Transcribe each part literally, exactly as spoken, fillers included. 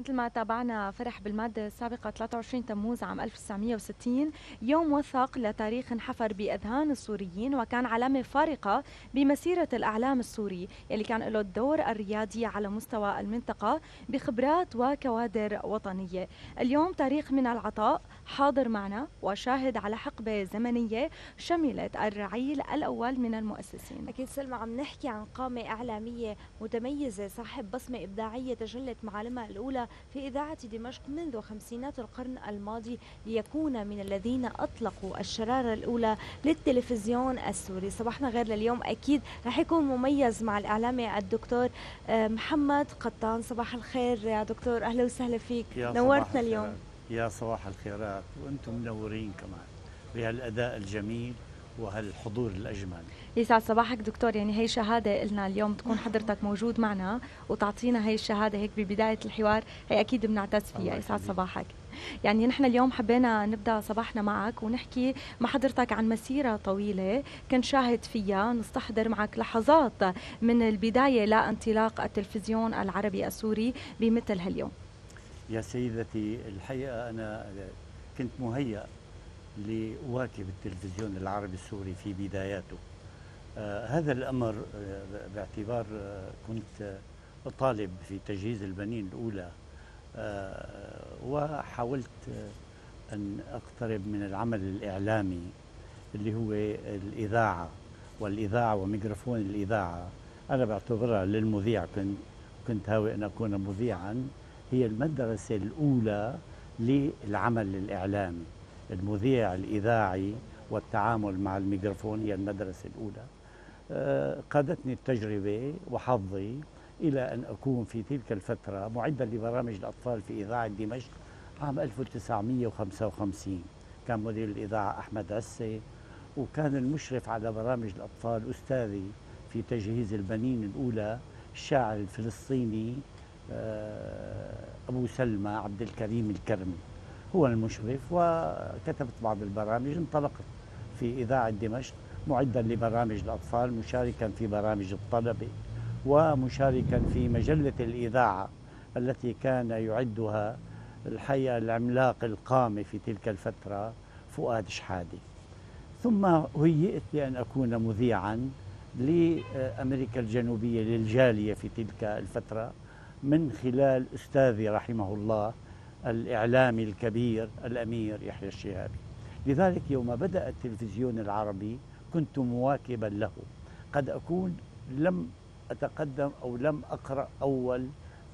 مثل ما تابعنا فرح بالمادة السابقة ثلاثة وعشرين تموز عام ألف وتسعمئة وستين يوم وثق لتاريخ انحفر بأذهان السوريين، وكان علامة فارقة بمسيرة الإعلام السوري يلي كان له الدور الريادي على مستوى المنطقة بخبرات وكوادر وطنية. اليوم تاريخ من العطاء حاضر معنا وشاهد على حقبة زمنية شملت الرعيل الأول من المؤسسين. أكيد سلمى، عم نحكي عن قامة إعلامية متميزة صاحب بصمة إبداعية تجلت معالمها الأولى في إذاعة دمشق منذ خمسينات القرن الماضي، ليكون من الذين أطلقوا الشرارة الأولى للتلفزيون السوري. صباحنا غير لليوم أكيد رح يكون مميز مع الإعلامي الدكتور آه، محمد قطان. صباح الخير يا دكتور، أهلا وسهلا فيك، نورتنا اليوم. يا صباح الخيرات، وأنتم منورين كمان بهالأداء الجميل وهالحضور الأجمل. يسعد صباحك دكتور. يعني هي شهادة لنا اليوم تكون حضرتك موجود معنا وتعطينا هي الشهادة هيك ببداية الحوار، هي أكيد بنعتز فيها. يسعد صباحك. يعني نحن اليوم حبينا نبدأ صباحنا معك ونحكي مع حضرتك عن مسيرة طويلة كنت شاهد فيها، نستحضر معك لحظات من البداية لانطلاق التلفزيون العربي السوري بمثل هاليوم. يا سيدتي، الحقيقة أنا كنت مهيأ لأواكب التلفزيون العربي السوري في بداياته. آه هذا الأمر آه باعتبار آه كنت أطالب في تجهيز البنين الأولى، آه وحاولت آه أن أقترب من العمل الإعلامي اللي هو الإذاعة والإذاعة وميكروفون الإذاعة. أنا بعتبرها للمذيع، كنت كنت هاوي أن أكون مذيعا. هي المدرسة الأولى للعمل الإعلامي، المذيع الإذاعي والتعامل مع الميكروفون هي المدرسة الأولى. آه قادتني التجربة وحظي إلى أن أكون في تلك الفترة معدا لبرامج الأطفال في إذاعة دمشق عام ألف وتسعمئة وخمسة وخمسين. كان مدير الإذاعة أحمد عسي، وكان المشرف على برامج الأطفال أستاذي في تجهيز البنين الأولى الشاعر الفلسطيني آه أبو سلمى عبد الكريم الكرمي، هو المشرف. وكتبت بعض البرامج، انطلقت في إذاعة دمشق معدا لبرامج الأطفال، مشاركا في برامج الطلبة، ومشاركا في مجلة الإذاعة التي كان يعدها الحقيقة العملاق القامة في تلك الفترة فؤاد شحادة. ثم هيئت لأن أكون مذيعا لأمريكا الجنوبية للجالية في تلك الفترة من خلال أستاذي رحمه الله الإعلامي الكبير الأمير يحيى الشهابي. لذلك يوم بدأ التلفزيون العربي كنت مواكبا له. قد أكون لم أتقدم أو لم أقرأ أول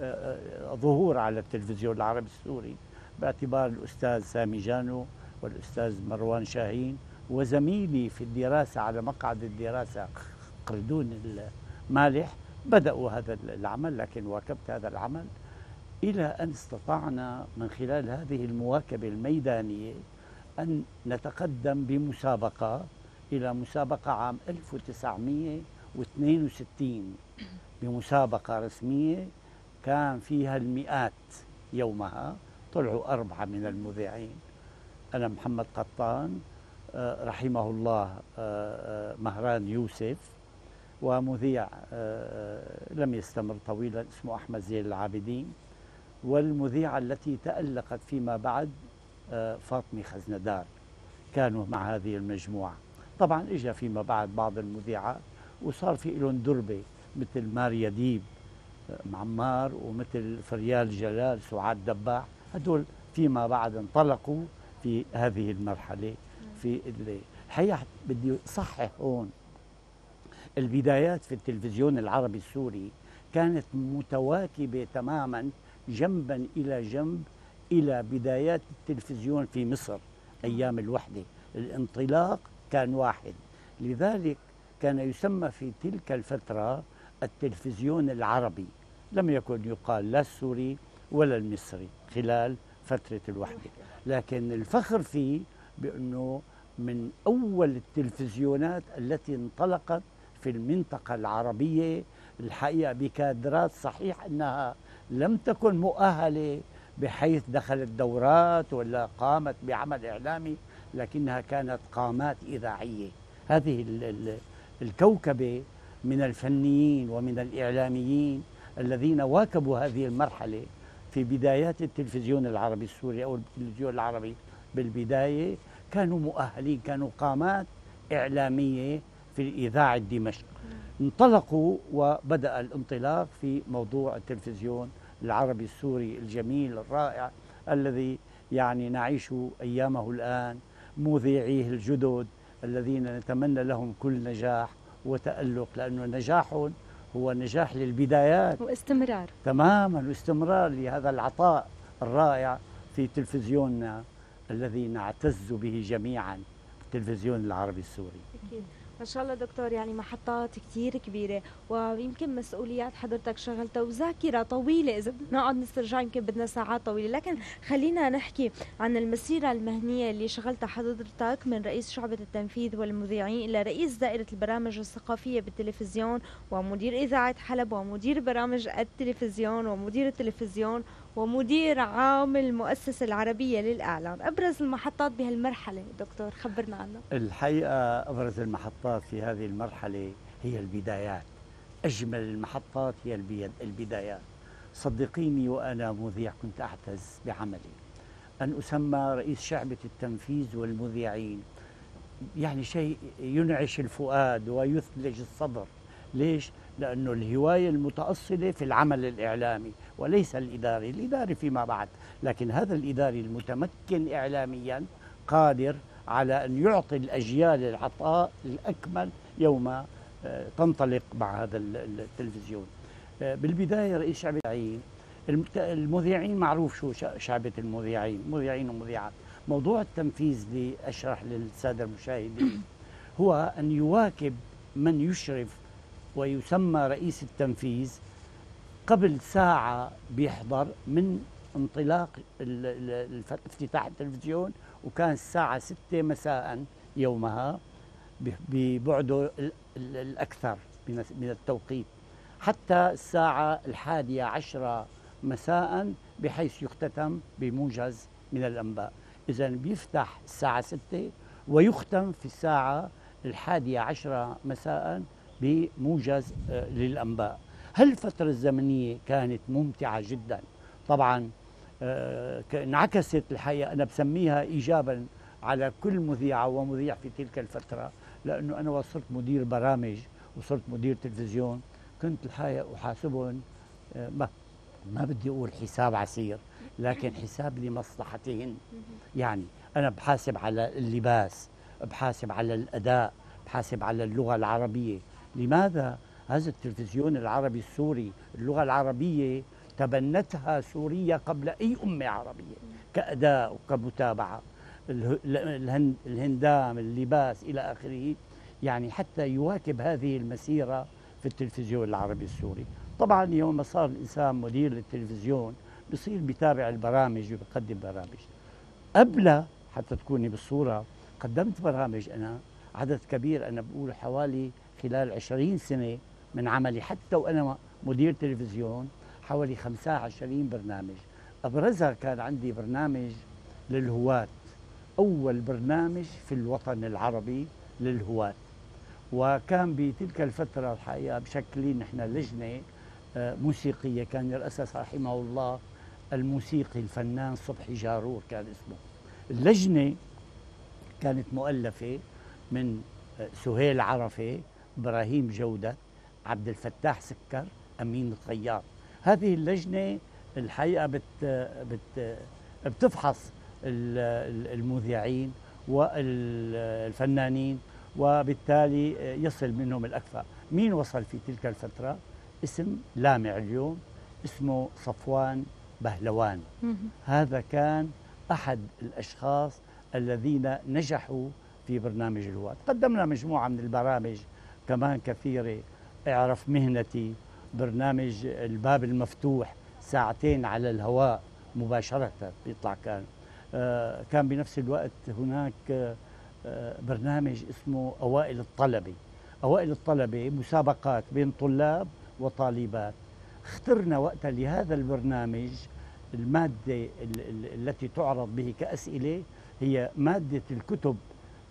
ظهور على التلفزيون العربي السوري، باعتبار الأستاذ سامي جانو والأستاذ مروان شاهين وزميلي في الدراسة على مقعد الدراسة قردون المالح بدأوا هذا العمل، لكن واكبت هذا العمل إلى أن استطعنا من خلال هذه المواكبة الميدانية أن نتقدم بمسابقة إلى مسابقة عام ألف وتسعمئة واثنين وستين، بمسابقة رسمية كان فيها المئات. يومها طلعوا أربعة من المذيعين، أنا محمد قطان، رحمه الله مهران يوسف، ومذيع لم يستمر طويلا اسمه أحمد زين العابدين، والمذيعة التي تألقت فيما بعد فاطمة خزندار. كانوا مع هذه المجموعة. طبعا اجى فيما بعد بعض المذيعات وصار في لهم دربة، مثل ماريا ديب معمار، ومثل فريال جلال سعاد دباح. هدول فيما بعد انطلقوا في هذه المرحلة. في الحقيقة بدي صحح هون، البدايات في التلفزيون العربي السوري كانت متواكبة تماما جنبا إلى جنب إلى بدايات التلفزيون في مصر أيام الوحدة. الانطلاق كان واحد، لذلك كان يسمى في تلك الفترة التلفزيون العربي، لم يكن يقال لا السوري ولا المصري خلال فترة الوحدة. لكن الفخر فيه بأنه من أول التلفزيونات التي انطلقت في المنطقة العربية، الحقيقة بكادرات صحيح أنها لم تكن مؤهلة بحيث دخلت دورات ولا قامت بعمل إعلامي، لكنها كانت قامات إذاعية. هذه الكوكبة من الفنيين ومن الإعلاميين الذين واكبوا هذه المرحلة في بدايات التلفزيون العربي السوري أو التلفزيون العربي بالبداية كانوا مؤهلين، كانوا قامات إعلامية في الإذاعة الدمشق. انطلقوا وبدأ الانطلاق في موضوع التلفزيون العربي السوري الجميل الرائع الذي يعني نعيش أيامه الآن، مذيعيه الجدد الذين نتمنى لهم كل نجاح وتألق، لأنه نجاحهم هو نجاح للبدايات واستمرار تماما، واستمرار لهذا العطاء الرائع في تلفزيوننا الذي نعتز به جميعا، التلفزيون العربي السوري. أكيد. ما شاء الله دكتور، يعني محطات كثير كبيرة، ويمكن مسؤوليات حضرتك شغلتها وذاكرة طويلة، إذا بدنا نقعد نسترجع يمكن بدنا ساعات طويلة، لكن خلينا نحكي عن المسيرة المهنية اللي شغلتها حضرتك من رئيس شعبة التنفيذ والمذيعين إلى رئيس دائرة البرامج الثقافية بالتلفزيون، ومدير إذاعة حلب، ومدير برامج التلفزيون، ومدير التلفزيون، ومدير عام المؤسسة العربية للإعلام. أبرز المحطات بهالمرحلة دكتور خبرنا عنها. الحقيقة أبرز المحطات في هذه المرحلة هي البدايات، أجمل المحطات هي البدايات. صدقيني وأنا مذيع كنت أعتز بعملي أن أسمى رئيس شعبة التنفيذ والمذيعين، يعني شيء ينعش الفؤاد ويثلج الصدر. ليش؟ لأنه الهواية المتأصلة في العمل الإعلامي وليس الإداري، الإداري فيما بعد، لكن هذا الإداري المتمكن إعلاميا قادر على أن يعطي الأجيال العطاء الأكمل يوم تنطلق مع هذا التلفزيون. بالبداية رئيس شعبة المذيعين، المذيعين معروف شو شعبة المذيعين، مذيعين ومذيعات. موضوع التنفيذ لأشرح للسادة المشاهدين هو أن يواكب من يشرف ويسمى رئيس التنفيذ قبل ساعة بيحضر من انطلاق افتتاح التلفزيون، وكان الساعة ستة مساء يومها ببعده الأكثر من التوقيت، حتى الساعة الحادية عشرة مساء بحيث يختتم بموجز من الأنباء. إذن بيفتح الساعة ستة ويختم في الساعة الحادية عشرة مساء بموجز للأنباء. هالفترة الزمنية كانت ممتعة جدا طبعا، انعكست الحقيقة، أنا بسميها إيجابا على كل مذيعة ومذيع في تلك الفترة، لأنه أنا وصرت مدير برامج وصرت مدير تلفزيون، كنت الحقيقة أحاسبهم ما, ما بدي أقول حساب عسير، لكن حساب لمصلحتهن. يعني أنا بحاسب على اللباس، بحاسب على الأداء، بحاسب على اللغة العربية. لماذا؟ هذا التلفزيون العربي السوري اللغة العربية تبنتها سوريا قبل أي أمة عربية كأداء وكمتابعة، الهندام، اللباس إلى آخره، يعني حتى يواكب هذه المسيرة في التلفزيون العربي السوري. طبعا يوم صار الإنسان مدير للتلفزيون بصير بيتابع البرامج وبيقدم برامج. قبل حتى تكوني بالصورة قدمت برامج أنا عدد كبير، أنا بقول حوالي خلال عشرين سنة من عملي حتى وأنا مدير تلفزيون حوالي خمسة وعشرين برنامج. أبرزها كان عندي برنامج للهواة، أول برنامج في الوطن العربي للهواة، وكان بتلك الفترة الحقيقة بشكلين نحن لجنة موسيقية كان يرأسها رحمه الله الموسيقي الفنان صبحي جارور كان اسمه. اللجنة كانت مؤلفة من سهيل عرفة، إبراهيم جودة، عبد الفتاح سكر، أمين الطيار. هذه اللجنة الحقيقة بت بت بتفحص المذيعين والفنانين، وبالتالي يصل منهم الأكفأ. مين وصل في تلك الفترة؟ اسم لامع اليوم، اسمه صفوان بهلوان. هذا كان أحد الأشخاص الذين نجحوا في برنامج الهواة. قدمنا مجموعة من البرامج كمان كثيرة، اعرف مهنتي، برنامج الباب المفتوح ساعتين على الهواء مباشرة بيطلع كان. آه كان بنفس الوقت هناك آه برنامج اسمه أوائل الطلبة. أوائل الطلبة مسابقات بين طلاب وطالبات. اخترنا وقتها لهذا البرنامج المادة التي تعرض به كأسئلة هي مادة الكتب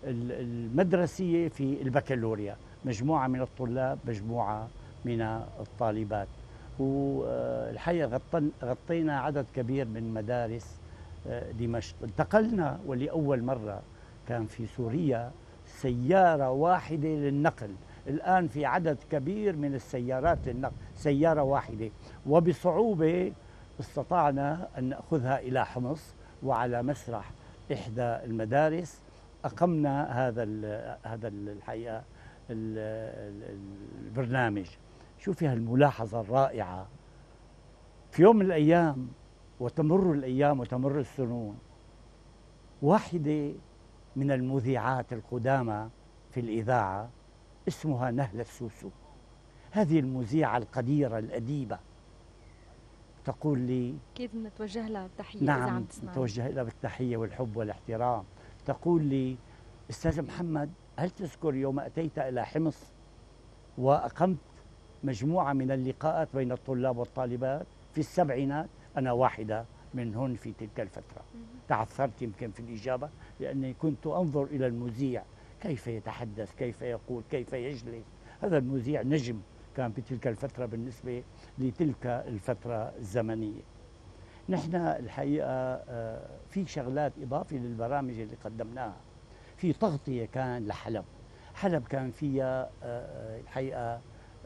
المدرسية في البكالوريا، مجموعة من الطلاب مجموعة من الطالبات. والحقيقة غطن- غطينا عدد كبير من مدارس آه، دمشق. انتقلنا ولأول مرة كان في سوريا سيارة واحدة للنقل، الآن في عدد كبير من السيارات للنقل، سيارة واحدة، وبصعوبة استطعنا أن نأخذها إلى حمص، وعلى مسرح إحدى المدارس أقمنا هذا ال هذا ال الحقيقة ال ال البرنامج. شوفي هالملاحظة الرائعة، في يوم من الأيام وتمر الأيام وتمر السنون، واحدة من المذيعات القدامى في الإذاعة اسمها نهلة السوسو، هذه المذيعة القديرة الأديبة، تقول لي أكيد بنتوجه لها بالتحية إذا نعم عم تسمعني. توجه لها بالتحية والحب والاحترام، تقول لي أستاذ محمد، هل تذكر يوم أتيت إلى حمص وأقمت مجموعة من اللقاءات بين الطلاب والطالبات في السبعينات؟ أنا واحدة منهن في تلك الفترة. تعثرت يمكن في الإجابة لأني كنت أنظر إلى المذيع كيف يتحدث، كيف يقول، كيف يجلس. هذا المذيع نجم كان في تلك الفترة بالنسبة لتلك الفترة الزمنية. نحن الحقيقة في شغلات إضافة للبرامج اللي قدمناها، في تغطية كان لحلب. حلب كان فيها الحقيقة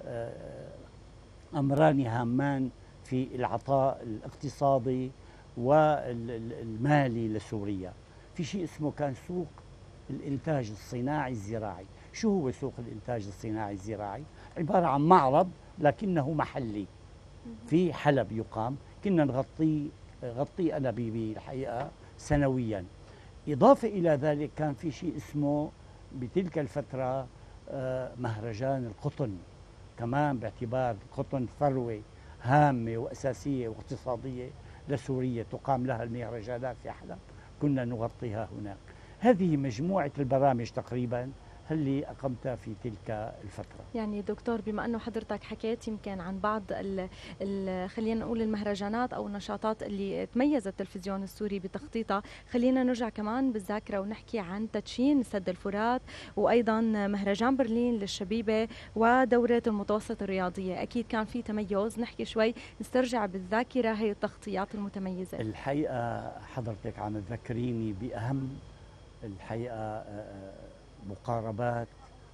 أمران هامان في العطاء الاقتصادي والمالي لسوريا. في شيء اسمه كان سوق الإنتاج الصناعي الزراعي. شو هو سوق الإنتاج الصناعي الزراعي؟ عبارة عن معرض لكنه محلي في حلب يقام، كنا نغطيه غطيه أنا بالحقيقة سنويا. إضافة إلى ذلك كان في شيء اسمه بتلك الفترة مهرجان القطن، كمان باعتبار القطن ثروة هامة وأساسية واقتصادية لسوريا، تقام لها المهرجانات في حلب، كنا نغطيها هناك. هذه مجموعة البرامج تقريبا اللي أقمتها في تلك الفترة. يعني دكتور، بما أنه حضرتك حكيت يمكن عن بعض ال ال خلينا نقول المهرجانات أو النشاطات اللي تميز التلفزيون السوري بتخطيطها، خلينا نرجع كمان بالذاكرة ونحكي عن تدشين سد الفرات، وأيضا مهرجان برلين للشبيبة، ودورة المتوسط الرياضية. أكيد كان في تميز، نحكي شوي نسترجع بالذاكرة هي التغطيات المتميزة. الحقيقة حضرتك عم تذكريني بأهم الحقيقة مقاربات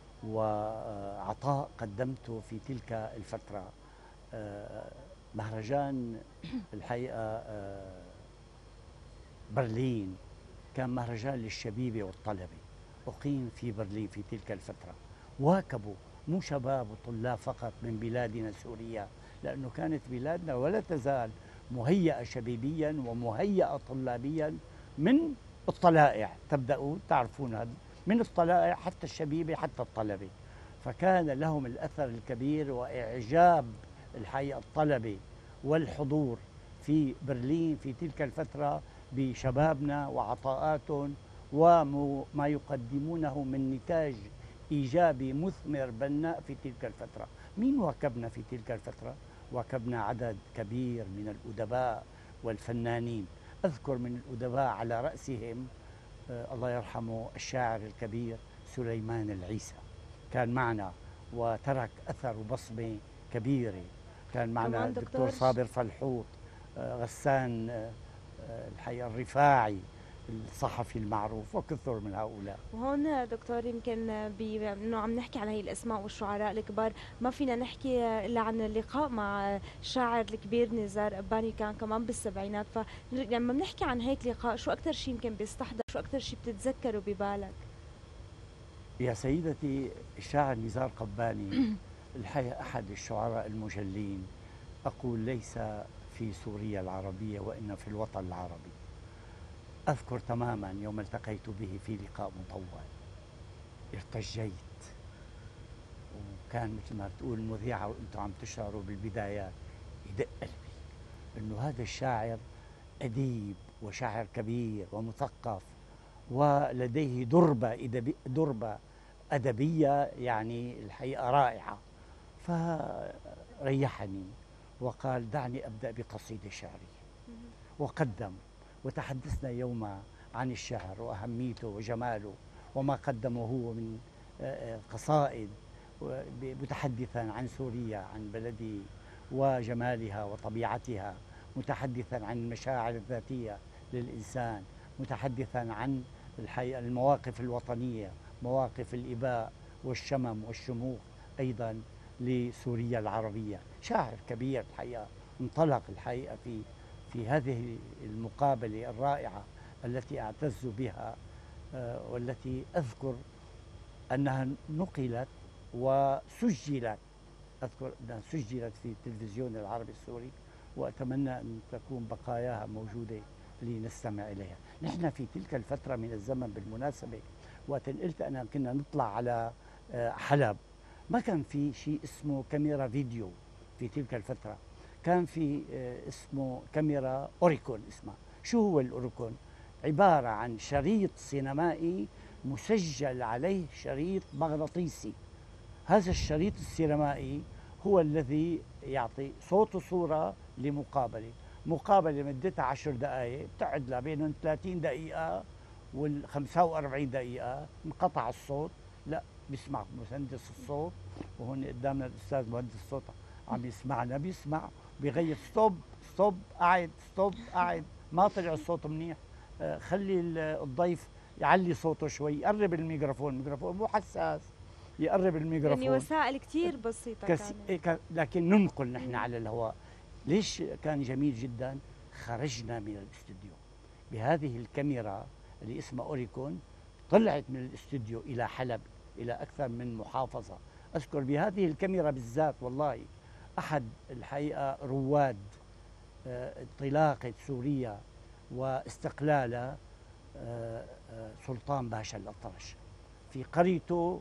وعطاء قدمته في تلك الفترة. مهرجان الحقيقة برلين كان مهرجان للشبيبة والطلبة، أقيم في برلين في تلك الفترة. واكبوا مو شباب وطلاب فقط من بلادنا سوريا، لأنه كانت بلادنا ولا تزال مهيئة شبيبيا ومهيئة طلابيا من الطلائع. تبدأوا تعرفون هذا، من الطلائع حتى الشبيبة حتى الطلبة، فكان لهم الأثر الكبير وإعجاب الحقيقة الطلبة والحضور في برلين في تلك الفترة بشبابنا وعطاءاتهم وما يقدمونه من نتاج إيجابي مثمر بناء في تلك الفترة. مين واكبنا في تلك الفترة؟ واكبنا عدد كبير من الأدباء والفنانين. أذكر من الأدباء على رأسهم آه الله يرحمه الشاعر الكبير سليمان العيسى، كان معنا وترك أثر وبصمة كبيرة. كان معنا الدكتور صابر فلحوط، آه غسان آه الحقيقة الرفاعي الصحفي المعروف، وكثر من هؤلاء. وهون دكتور يمكن بانه عم نحكي عن هي الاسماء والشعراء الكبار، ما فينا نحكي الا عن اللقاء مع الشاعر الكبير نزار قباني، كان كمان بالسبعينات. فلما بنحكي عن هيك لقاء، شو اكثر شيء يمكن بيستحضر، شو اكثر شيء بتتذكره ببالك؟ يا سيدتي، الشاعر نزار قباني الحقيقة أحد الشعراء المجلين. أقول ليس في سوريا العربية وإن في الوطن العربي. أذكر تماما يوم التقيت به في لقاء مطول، ارتجيت، وكان مثل ما بتقول المذيعة وأنتم عم تشعروا بالبدايات يدق قلبي أنه هذا الشاعر أديب وشاعر كبير ومثقف ولديه دربة أدبي دربة أدبية يعني الحقيقة رائعة. فريحني وقال دعني أبدأ بقصيدة شعرية، وقدم، وتحدثنا يوما عن الشعر وأهميته وجماله وما قدمه هو من قصائد متحدثا عن سوريا، عن بلدي وجمالها وطبيعتها، متحدثا عن المشاعر الذاتية للإنسان، متحدثا عن الحقيقة المواقف الوطنية، مواقف الإباء والشمم والشموخ أيضا لسوريا العربية. شاعر كبير الحقيقة، انطلق الحقيقة في في هذه المقابلة الرائعة التي أعتز بها، والتي أذكر أنها نقلت وسجلت، أذكر أنها سجلت في التلفزيون العربي السوري، وأتمنى أن تكون بقاياها موجودة لنستمع إليها. نحن في تلك الفترة من الزمن بالمناسبة وقت قلت أنا كنا نطلع على حلب، ما كان في شيء اسمه كاميرا فيديو في تلك الفترة، كان في اسمه كاميرا أوريكون اسمها. شو هو الأوريكون؟ عبارة عن شريط سينمائي مسجل عليه شريط مغناطيسي. هذا الشريط السينمائي هو الذي يعطي صوت وصورة لمقابلة، مقابلة مدتها عشر دقائق بتعد بين ثلاثين دقيقة وال خمسة وأربعين دقيقة، انقطع الصوت لا بيسمع مهندس الصوت، وهون قدامنا الأستاذ مهندس الصوت عم يسمعنا، بيسمع بيغير ستوب ستوب قاعد ستوب قاعد، ما طلع الصوت منيح آه خلي الضيف يعلي صوته شوي، يقرب الميكروفون، الميكروفون مو حساس، يقرب الميكروفون. يعني وسائل كثير بسيطة كس... كانت. لكن ننقل نحن على الهواء. ليش كان جميل جدا؟ خرجنا من الاستوديو بهذه الكاميرا اللي اسمها أوريكون، طلعت من الاستوديو إلى حلب، إلى أكثر من محافظة. أذكر بهذه الكاميرا بالذات والله أحد الحقيقة رواد انطلاقة سوريا واستقلالها سلطان باشا الأطرش في قريته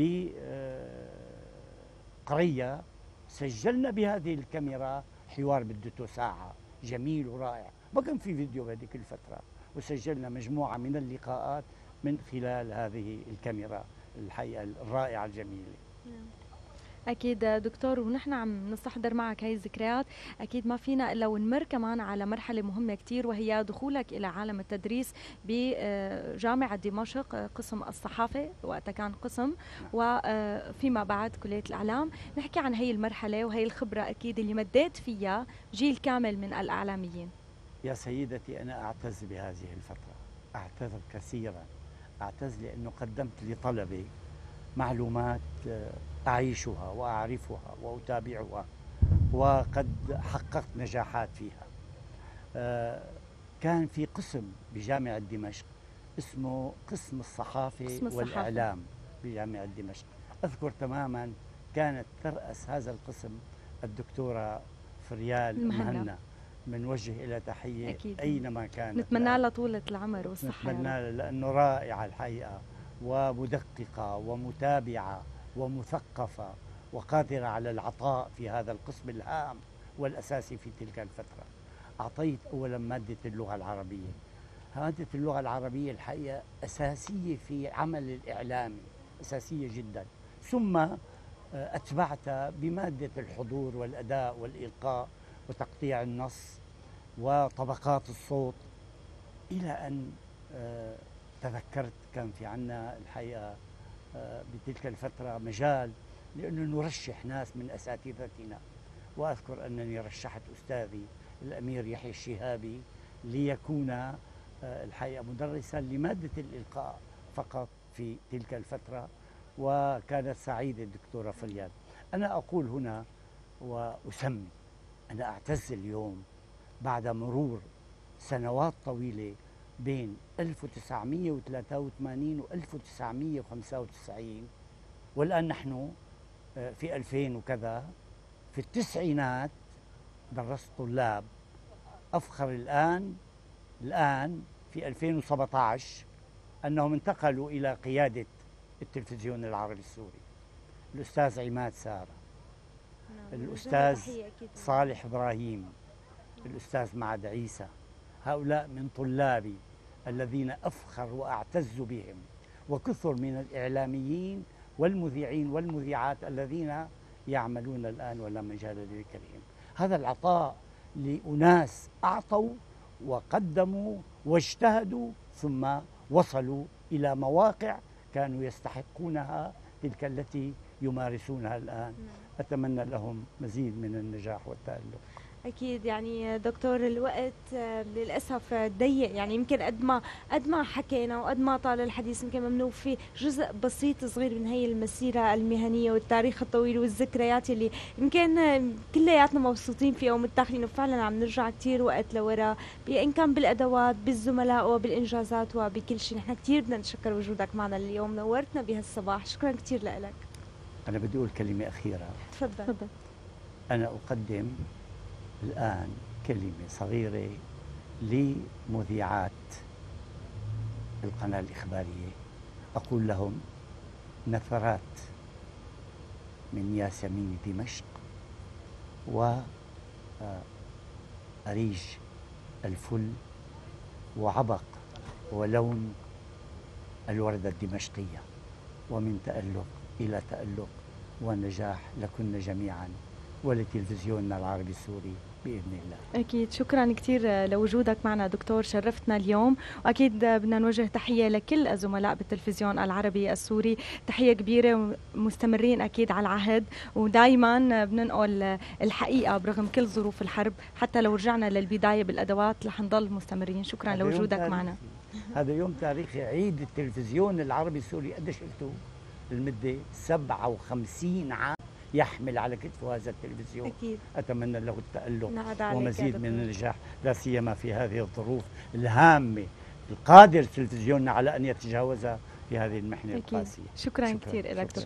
بقرية، سجلنا بهذه الكاميرا حوار بدته ساعة جميل ورائع، ما كان في فيديو بهذيك الفترة، وسجلنا مجموعة من اللقاءات من خلال هذه الكاميرا الحقيقة الرائعة الجميلة. أكيد دكتور، ونحن عم نستحضر معك هاي الذكريات، أكيد ما فينا إلا ونمر كمان على مرحلة مهمة كتير، وهي دخولك إلى عالم التدريس بجامعة دمشق قسم الصحافة، وقتها كان قسم، وفيما بعد كلية الإعلام. نحكي عن هاي المرحلة وهي الخبرة أكيد اللي مديت فيها جيل كامل من الإعلاميين. يا سيدتي أنا أعتز بهذه الفترة، أعتز كثيرا، أعتز لأنه قدمت لطلبة معلومات أعيشها وأعرفها وأتابعها، وقد حققت نجاحات فيها. كان في قسم بجامعة دمشق اسمه قسم الصحافة قسم والإعلام بجامعة دمشق، أذكر تماما كانت ترأس هذا القسم الدكتورة فريال مهنا، بنوجه إلى تحية أكيد. أينما كانت، نتمنى لها طولة العمر والصحة، نتمنى لها لأنه رائعة الحقيقة، ومدققة ومتابعة ومثقفة وقادرة على العطاء في هذا القسم الهام والأساسي في تلك الفترة. أعطيت أولا مادة اللغة العربية. مادة اللغة العربية الحقيقة أساسية في عمل الإعلامي، أساسية جدا، ثم أتبعتها بمادة الحضور والأداء والإلقاء وتقطيع النص وطبقات الصوت، إلى أن تذكرت كان في عنا الحقيقة بتلك الفترة مجال لأنه نرشح ناس من أساتذتنا، وأذكر أنني رشحت أستاذي الأمير يحيى الشهابي ليكون الحقيقة مدرسا لمادة الإلقاء فقط في تلك الفترة، وكانت سعيدة الدكتورة فريال. أنا أقول هنا وأسمي، أنا أعتز اليوم بعد مرور سنوات طويلة بين ألف وتسعمئة وثلاثة وثمانين و ألف وتسعمئة وخمسة وتسعين، والآن نحن في ألفين وكذا، في التسعينات درست طلاب. أفخر الآن الآن في ألفين وسبعة عشر أنهم انتقلوا إلى قيادة التلفزيون العربي السوري، الأستاذ عماد سارة، الأستاذ صالح إبراهيم، الأستاذ معد عيسى. هؤلاء من طلابي الذين أفخر وأعتز بهم، وكثر من الإعلاميين والمذيعين والمذيعات الذين يعملون الآن ولا مجال لذكرهم. هذا العطاء لأناس أعطوا وقدموا واجتهدوا ثم وصلوا إلى مواقع كانوا يستحقونها، تلك التي يمارسونها الآن أتمنى لهم مزيد من النجاح والتألق. أكيد يعني دكتور الوقت للأسف ضيق، يعني يمكن قد ما قد ما حكينا وقد ما طال الحديث يمكن ممنوع في جزء بسيط صغير من هي المسيرة المهنية والتاريخ الطويل والذكريات اللي يمكن كلياتنا مبسوطين فيها ومتاخرين وفعلا عم نرجع كتير وقت لورا، إن كان بالأدوات بالزملاء وبالإنجازات وبكل شيء. نحن كتير بدنا نتشكر وجودك معنا اليوم، نورتنا بهالصباح، شكرا كتير لك. أنا بدي أقول كلمة أخيرة. تفضل. أنا أقدم الآن كلمة صغيرة لمذيعات القناة الإخبارية، أقول لهم نفرات من ياسمين دمشق وأريج الفل وعبق ولون الوردة الدمشقية، ومن تألق إلى تألق ونجاح لكن جميعا ولتلفزيوننا العربي السوري بإذن الله. أكيد، شكرا كثير لوجودك معنا دكتور، شرفتنا اليوم، وأكيد بدنا نوجه تحية لكل الزملاء بالتلفزيون العربي السوري، تحية كبيرة، مستمرين أكيد على العهد ودائما بننقل الحقيقة برغم كل ظروف الحرب، حتى لو رجعنا للبداية بالأدوات رح نضل مستمرين. شكرا لوجودك معنا. هذا يوم تاريخي، عيد التلفزيون العربي السوري. قديش قلتوا المدة؟ سبعة وخمسين عام يحمل على كتفه هذا التلفزيون. أكيد. أتمنى له التألق ومزيد من النجاح، لا سيما في هذه الظروف الهامة القادر تلفزيوننا على أن يتجاوزها في هذه المحنة القاسية. شكرا, شكرا كثير لك.